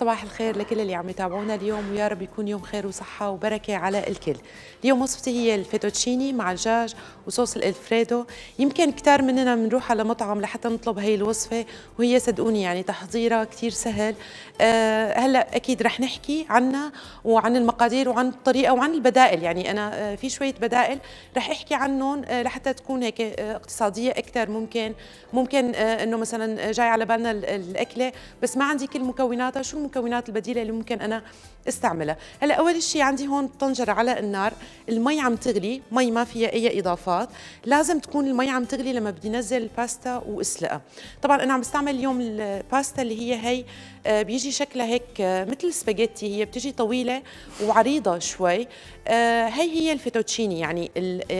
صباح الخير لكل اللي عم يتابعونا اليوم، ويا رب يكون يوم خير وصحة وبركة على الكل. اليوم وصفتي هي الفيتوتشيني مع الدجاج وصوص الالفريدو. يمكن كتار مننا بنروح على مطعم لحتى نطلب هي الوصفة، وهي صدقوني يعني تحضيرها كتير سهل. هلا اكيد رح نحكي عنها وعن المقادير وعن الطريقة وعن البدائل. يعني انا في شوية بدائل رح احكي عنهم لحتى تكون هيك اقتصادية اكثر. ممكن انه مثلا جاي على بالنا الاكلة بس ما عندي كل مكوناتها، شو المكونات البديلة اللي ممكن أنا استعملها؟ هلا أول شيء عندي هون طنجرة على النار، المي عم تغلي، مي ما فيها أي إضافات. لازم تكون المي عم تغلي لما بدي نزل الباستا وأسلقها. طبعا أنا عم بستعمل اليوم الباستا اللي هي بيجي شكلها هيك مثل السباجيتي، هي بتجي طويلة وعريضة شوي. هي الفيتوتشيني، يعني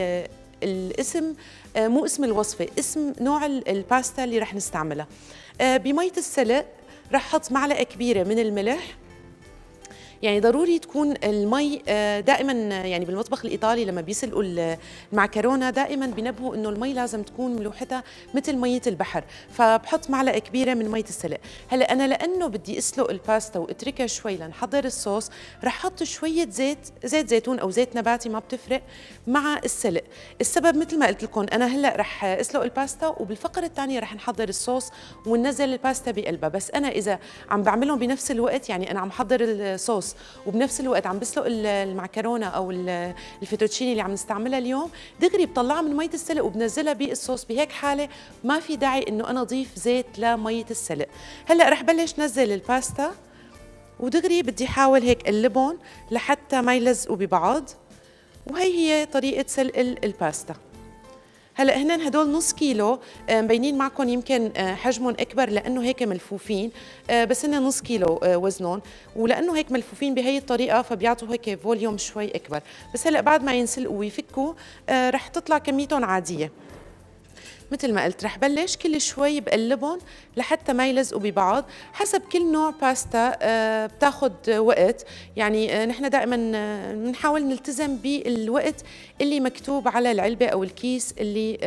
الاسم مو اسم الوصفة، اسم نوع الباستا اللي رح نستعملها. بمية السلق رح احط معلقه كبيره من الملح. يعني ضروري تكون المي دائما، يعني بالمطبخ الايطالي لما بيسلقوا المعكرونه دائما بينبهوا انه المي لازم تكون ملوحتها مثل ميه البحر، فبحط معلقه كبيره من ميه السلق. هلا انا لانه بدي اسلق الباستا واتركها شوي لنحضر الصوص، رح احط شويه زيت زيتون او زيت نباتي ما بتفرق مع السلق. السبب مثل ما قلت لكم، انا هلا رح اسلق الباستا وبالفقره الثانيه رح نحضر الصوص وننزل الباستا بقلبها. بس انا اذا عم بعملهم بنفس الوقت، يعني انا عم حضر الصوص وبنفس الوقت عم بسلق المعكرونه او الفيتوتشيني اللي عم نستعملها اليوم، دغري بطلعها من ميه السلق وبنزلها بالصوص. بهيك حاله ما في داعي انه انا اضيف زيت لميه السلق. هلا رح بلش نزل الباستا ودغري بدي احاول هيك اقلبهم لحتى ما يلزقوا ببعض، وهي طريقه سلق الباستا. هلا هن هدول نص كيلو، مبينين معكم يمكن حجمهم اكبر لانه هيك ملفوفين، بس هن نص كيلو وزنهم، ولانه هيك ملفوفين بهي الطريقه فبيعطوا هيك فوليوم شوي اكبر. بس هلا بعد ما ينسلقوا ويفكوا رح تطلع كميتهم عاديه. مثل ما قلت رح بلش كل شوي بقلبهم لحتى ما يلزقوا ببعض. حسب كل نوع باستا بتاخد وقت، يعني نحن دائما بنحاول نلتزم بالوقت اللي مكتوب على العلبة أو الكيس اللي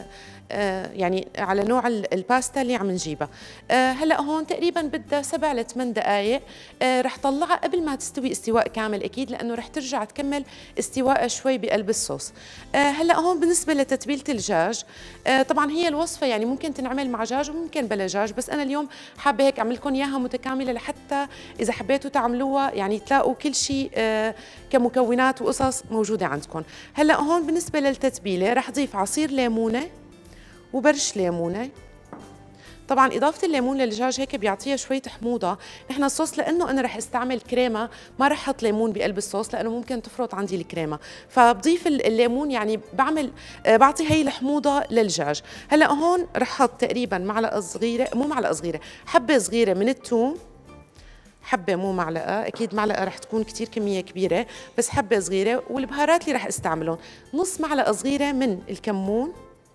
يعني على نوع الباستا اللي عم نجيبها. هلا هون تقريبا بدها 7 ل 8 دقائق. رح طلعها قبل ما تستوي استواء كامل اكيد، لانه رح ترجع تكمل استواءها شوي بقلب الصوص. هلا هون بالنسبه لتتبيله الدجاج، طبعا هي الوصفه يعني ممكن تنعمل مع دجاج وممكن بلا دجاج، بس انا اليوم حابه هيك اعمل لكم اياها متكامله لحتى اذا حبيتوا تعملوها يعني تلاقوا كل شيء كمكونات وقصص موجوده عندكم. هلا هون بالنسبه للتتبيله رح اضيف عصير ليمونه وبرش ليمونه. طبعا اضافه الليمون للدجاج هيك بيعطيها شويه حموضه. نحن الصوص لانه انا رح استعمل كريمه ما رح احط ليمون بقلب الصوص لانه ممكن تفرط عندي الكريمه، فبضيف الليمون يعني بعطي هي الحموضه للدجاج. هلا هون رح احط تقريبا معلقه صغيره، مو معلقه صغيره، حبه صغيره من الثوم، حبة مو معلقة، أكيد معلقة رح تكون كتير كمية كبيرة، بس حبة صغيرة. والبهارات اللي رح استعملهم نص معلقة صغيرة من الكمون،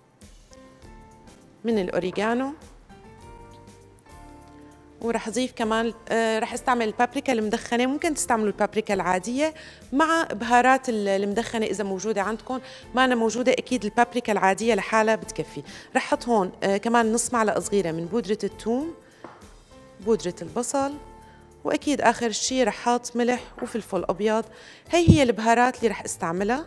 من الأوريغانو، ورح اضيف كمان رح استعمل البابريكا المدخنه. ممكن تستعملوا البابريكا العاديه مع بهارات المدخنه اذا موجوده عندكم. ما أنا موجوده اكيد البابريكا العاديه لحالها بتكفي. رح احط هون كمان نص معلقه صغيره من بودره الثوم، بودره البصل، واكيد اخر شيء رح احط ملح وفلفل ابيض. هي البهارات اللي رح استعملها.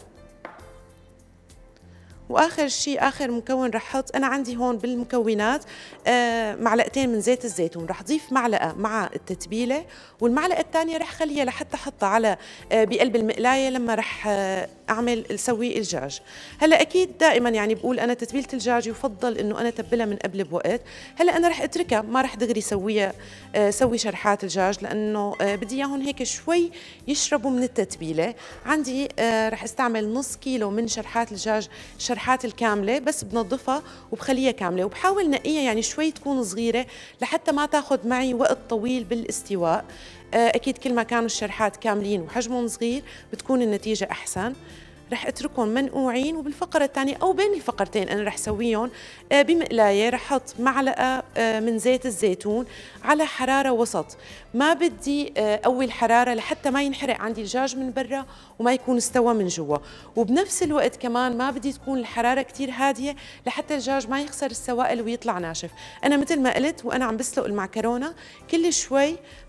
واخر شيء اخر مكون رح احط، انا عندي هون بالمكونات معلقتين من زيت الزيتون، رح اضيف معلقه مع التتبيله، والمعلقه الثانيه رح خليها لحتى احطها على بقلب المقلايه لما رح اسوي الدجاج. هلا اكيد دائما يعني بقول انا تتبيله الدجاج يفضل انه انا اتبلها من قبل بوقت. هلا انا رح اتركها، ما رح دغري سوي شرحات الدجاج لانه بدي اياهم هيك شوي يشربوا من التتبيله. عندي رح استعمل نص كيلو من شرحات الدجاج، الشرحات الكامله، بس بنظفها وبخليها كامله وبحاول نقيها يعني شوي تكون صغيره لحتى ما تاخذ معي وقت طويل بالاستواء. اكيد كل ما كانوا الشرحات كاملين وحجمهم صغير بتكون النتيجه احسن. رح اتركهم منقوعين، وبالفقره الثانيه او بين الفقرتين انا رح سويهم بمقلايه. رح احط معلقه من زيت الزيتون على حراره وسط، ما بدي قوي الحراره لحتى ما ينحرق عندي الدجاج من برا وما يكون استوى من جوا، وبنفس الوقت كمان ما بدي تكون الحراره كثير هاديه لحتى الدجاج ما يخسر السوائل ويطلع ناشف. انا مثل ما قلت وانا عم بسلق المعكرونه كل شوي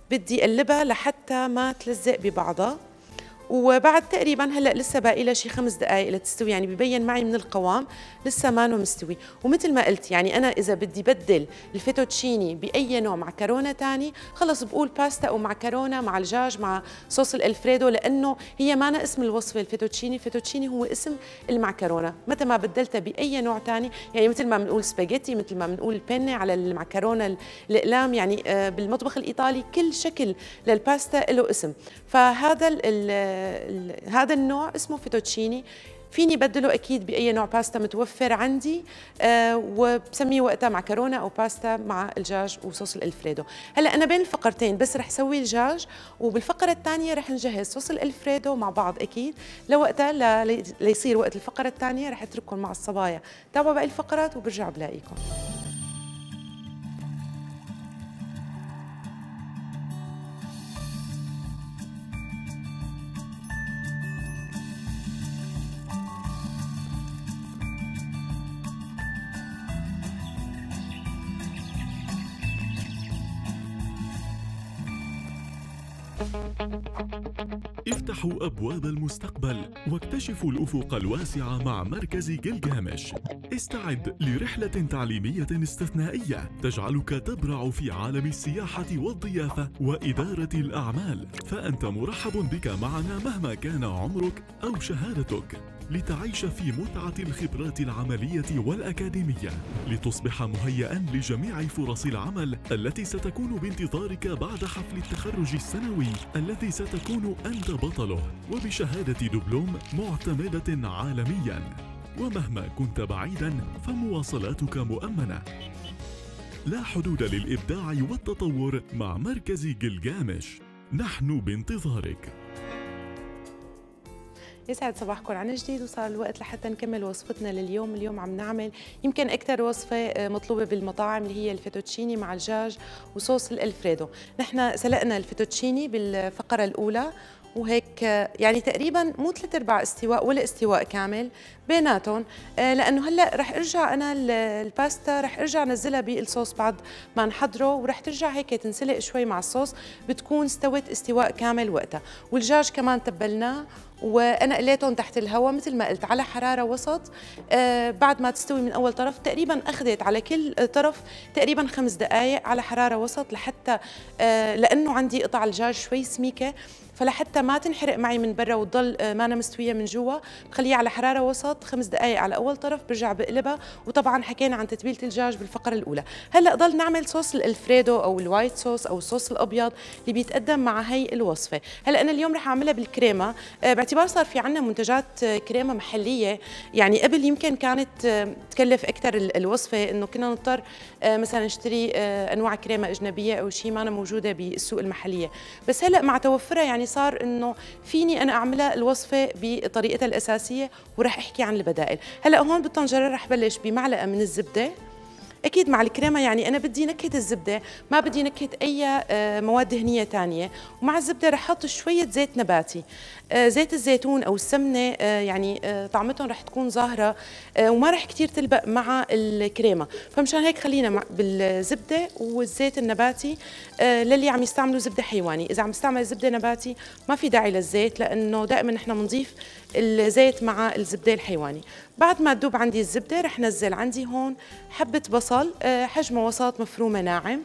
بدي اقلبها لحتى ما تلزق ببعضها. وبعد تقريبا هلا لسه باقي لها شي 5 دقائق لتستوي، يعني ببين معي من القوام لسه ما مستوي. ومثل ما قلت يعني انا اذا بدي بدل الفيتوتشيني باي نوع معكرونه ثاني خلص بقول باستا او معكرونه مع الدجاج مع صوص الالفريدو، لانه هي ما اسم الوصفه الفيتوتشيني، الفيتوتشيني هو اسم المعكرونه. متى ما بدلتها باي نوع ثاني، يعني مثل ما بنقول سباجيتي، مثل ما بنقول بيني على المعكرونه الاقلام، يعني بالمطبخ الايطالي كل شكل للباستا له اسم. فهذا هذا النوع اسمه فيتوتشيني، فيني بدله اكيد باي نوع باستا متوفر عندي، وبسميه وقتها معكرونه او باستا مع الدجاج وصوص الالفريدو. هلا انا بين الفقرتين بس رح سوي الدجاج، وبالفقره الثانيه رح نجهز صوص الالفريدو مع بعض اكيد لوقتها، ليصير وقت الفقره الثانيه رح اترككم مع الصبايا. تابعوا باقي الفقرات وبرجع بلاقيكم. افتحوا أبواب المستقبل واكتشفوا الأفق الواسع مع مركز جلجامش. استعد لرحلة تعليمية استثنائية تجعلك تبرع في عالم السياحة والضيافة وإدارة الأعمال، فأنت مرحب بك معنا مهما كان عمرك أو شهادتك، لتعيش في متعة الخبرات العملية والأكاديمية، لتصبح مهيئاً لجميع فرص العمل التي ستكون بانتظارك بعد حفل التخرج السنوي الذي ستكون أنت بطله، وبشهادة دبلوم معتمدة عالمياً. ومهما كنت بعيداً فمواصلاتك مؤمنة. لا حدود للإبداع والتطور مع مركز جلجامش، نحن بانتظارك. يسعد صباحكم عن جديد، وصار الوقت لحتى نكمل وصفتنا لليوم. اليوم عم نعمل يمكن أكثر وصفة مطلوبة بالمطاعم اللي هي الفيتوتشيني مع الدجاج وصوص الألفريدو. نحن سلقنا الفيتوتشيني بالفقرة الأولى، وهيك يعني تقريبا مو 3/4 استواء ولا استواء كامل بيناتهم، لانه هلا رح ارجع انا الباستا رح ارجع انزلها بالصوص بعد ما نحضره، ورح ترجع هيك تنسلق شوي مع الصوص، بتكون استوت استواء كامل وقتها. والدجاج كمان تبلناه وانا قليتهم تحت الهواء مثل ما قلت على حراره وسط. بعد ما تستوي من اول طرف تقريبا اخذت على كل طرف تقريبا 5 دقائق على حراره وسط، لحتى لانه عندي قطع الدجاج شوي سميكه، فلحتى ما تنحرق معي من برا وتضل ما أنا مستويه من جوا، بخليها على حراره وسط 5 دقائق على اول طرف، برجع بقلبها. وطبعا حكينا عن تتبيله الدجاج بالفقره الاولى. هلا ضل نعمل صوص الالفريدو او الوايت صوص او الصوص الابيض اللي بيتقدم مع هي الوصفه. هلا انا اليوم رح اعملها بالكريمه، باعتبار صار في عندنا منتجات كريمه محليه. يعني قبل يمكن كانت تكلف اكثر الوصفه، انه كنا نضطر مثلا نشتري انواع كريمه اجنبيه او شيء ما أنا موجوده بالسوق المحليه. بس هلا مع توفرها يعني صار انه فيني انا اعملها الوصفه بطريقتها الاساسيه، وراح احكي عن البدائل. هلا هون بالطنجره راح بلش بمعلقه من الزبده، اكيد مع الكريمه يعني انا بدي نكهه الزبده، ما بدي نكهه اي مواد دهنيه ثانيه. ومع الزبده رح احط شويه زيت نباتي، زيت الزيتون او السمنه، يعني طعمتهم رح تكون ظاهره وما رح كثير تلبق مع الكريمه. فمشان هيك خلينا بالزبده والزيت النباتي للي عم يستعملوا زبده حيواني. اذا عم يستعمل زبده نباتي ما في داعي للزيت، لانه دائما نحن بنضيف الزيت مع الزبده الحيواني. بعد ما تذوب عندي الزبده رح نزل عندي هون حبه بصل حجمها وسط مفرومه ناعم،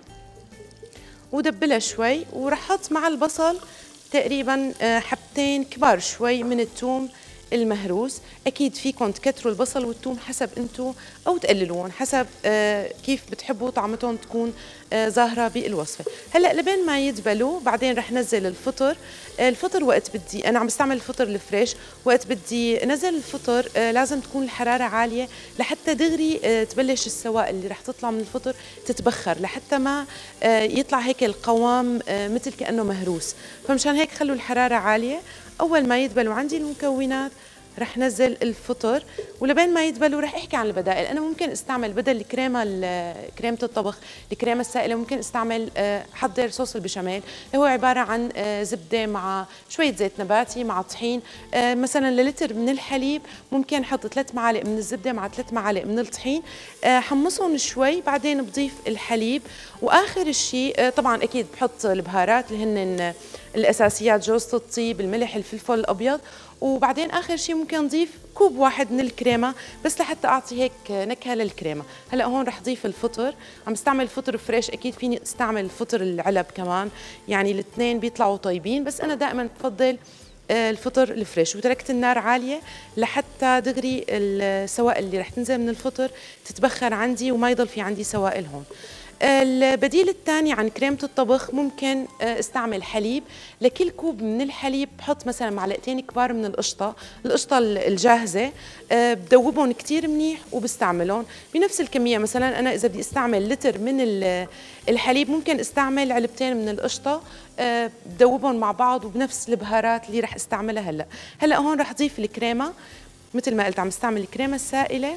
ودبلها شوي. ورح احط مع البصل تقريبا حبتين كبار شوي من الثوم المهروس. اكيد فيكم تكتروا البصل والثوم حسب انتم او تقللوهم حسب كيف بتحبوا طعمتهم تكون ظاهره بالوصفه. هلا لبين ما يدبلوا بعدين رح نزل الفطر. الفطر وقت بدي انا عم بستعمل الفطر الفريش، وقت بدي انزل الفطر لازم تكون الحراره عاليه لحتى دغري تبلش السوائل اللي رح تطلع من الفطر تتبخر، لحتى ما يطلع هيك القوام مثل كانه مهروس. فمشان هيك خلوا الحراره عاليه. اول ما يدبلوا عندي المكونات رح نزل الفطر، ولبين ما يدبلوا رح احكي عن البدائل. انا ممكن استعمل بدل الكريمه كريمه الطبخ، الكريمه السائله، ممكن استعمل حضر صوص البشاميل اللي هو عباره عن زبده مع شويه زيت نباتي مع طحين. مثلا للتر من الحليب ممكن احط 3 معالق من الزبده مع 3 معالق من الطحين، حمصهم شوي، بعدين بضيف الحليب، واخر شيء طبعا اكيد بحط البهارات اللي هن الاساسيات، جوز الطيب، الملح، الفلفل الابيض، وبعدين اخر شيء ممكن نضيف كوب واحد من الكريمه بس لحتى اعطي هيك نكهه للكريمه. هلا هون رح اضيف الفطر، عم استعمل فطر فريش، اكيد فيني استعمل فطر العلب كمان، يعني الاثنين بيطلعوا طيبين، بس انا دائما بفضل الفطر الفريش. وتركت النار عاليه لحتى دغري السوائل اللي رح تنزل من الفطر تتبخر عندي وما يضل في عندي سوائل هون. البديل الثاني عن كريمة الطبخ ممكن استعمل حليب. لكل كوب من الحليب بحط مثلا معلقتين كبار من القشطة الجاهزة، بدوبهم كتير منيح وبستعملهم بنفس الكمية. مثلا أنا إذا بدي استعمل لتر من الحليب ممكن استعمل علبتين من القشطة، بدوبهم مع بعض وبنفس البهارات اللي رح استعملها هلا هون رح أضيف الكريمة. مثل ما قلت عم استعمل الكريمة السائلة،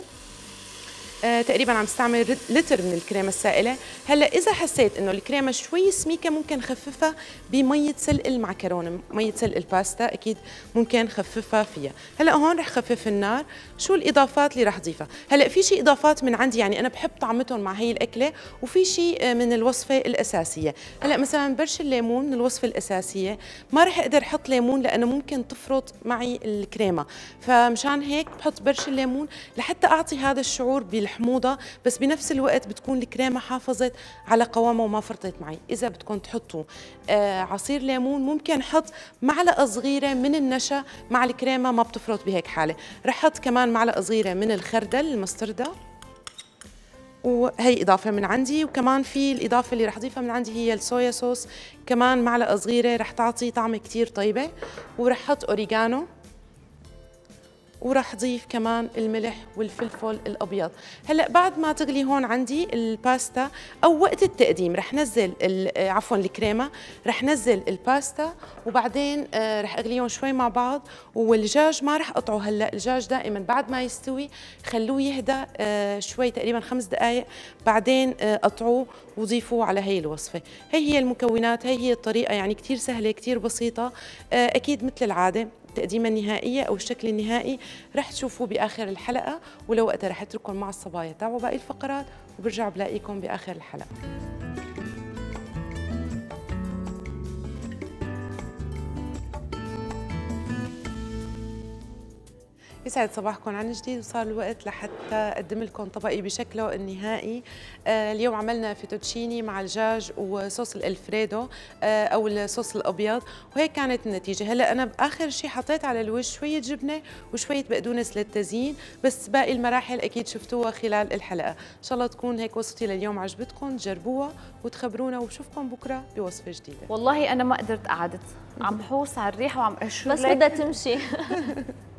تقريبا عم استعمل لتر من الكريمه السائله. هلا اذا حسيت انه الكريمه شوي سميكه ممكن خففها بميه سلق المعكرونه، ميه سلق الباستا اكيد ممكن خففها فيها. هلا هون رح خفف النار. شو الاضافات اللي رح اضيفها؟ هلا في شيء اضافات من عندي، يعني انا بحب طعمتهم مع هي الاكله، وفي شيء من الوصفه الاساسيه. هلا مثلا برش الليمون من الوصفه الاساسيه، ما رح اقدر احط ليمون لانه ممكن تفرط معي الكريمه، فمشان هيك بحط برش الليمون لحتى اعطي هذا الشعور بالحموضه، بس بنفس الوقت بتكون الكريمه حافظت على قوامها وما فرطت معي. اذا بدكم تحطوا عصير ليمون ممكن احط معلقه صغيره من النشا مع الكريمه، ما بتفرط بهيك حاله. رح احط كمان معلقه صغيره من الخردل المستردة، وهي إضافة من عندي. وكمان في الإضافة اللي رح أضيفها من عندي هي الصويا صوص، كمان معلقة صغيرة رح تعطي طعم كتير طيبة. ورح أحط أوريغانو، ورح ضيف كمان الملح والفلفل الابيض. هلا بعد ما تغلي هون عندي الباستا، او وقت التقديم رح نزل عفوا الكريمه، رح نزل الباستا، وبعدين رح اغليهم شوي مع بعض. والدجاج ما رح اقطعه هلا، الدجاج دائما بعد ما يستوي خلوه يهدى شوي، تقريبا 5 دقائق، بعدين قطعوه وضيفوه على هي الوصفه. هي المكونات، هي الطريقه، يعني كثير سهله كثير بسيطه. اكيد مثل العاده التقديمة النهائية أو الشكل النهائي رح تشوفوه بآخر الحلقة، ولو وقتها رح أترككم مع الصبايا تابعوا باقي الفقرات، وبرجع بلاقيكم بآخر الحلقة. يسعد صباحكم عن جديد، وصار الوقت لحتى أقدم لكم طبقي بشكله النهائي. اليوم عملنا فيتوتشيني مع الدجاج وصوص الألفريدو أو الصوص الأبيض، وهيك كانت النتيجة. هلا أنا بآخر شيء حطيت على الوجه شوية جبنة وشوية بقدونس للتزيين، بس باقي المراحل أكيد شفتوها خلال الحلقة. إن شاء الله تكون هيك وصفتي لليوم عجبتكم، جربوها وتخبرونا، وبشوفكم بكرة بوصفة جديدة. والله أنا ما قدرت قعدت، عم حوس على الريحة وعم أشرب بس بدها تمشي.